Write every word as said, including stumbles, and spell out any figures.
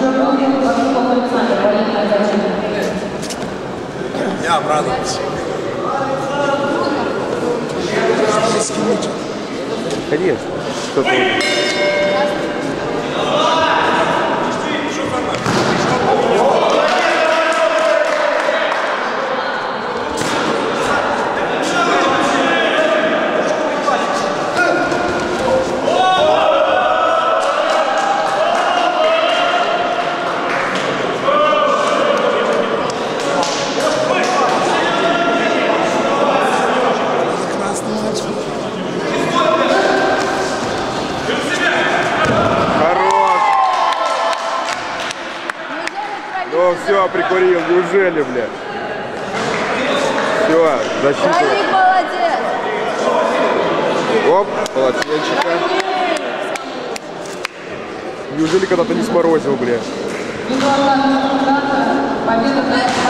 Я обрадовался. Конечно. Что-то... Ну все, прикурил, неужели, блядь? Все, защита. Владик, молодец! Оп, полотенчика. Неужели когда-то не сморозил, блядь? Победа.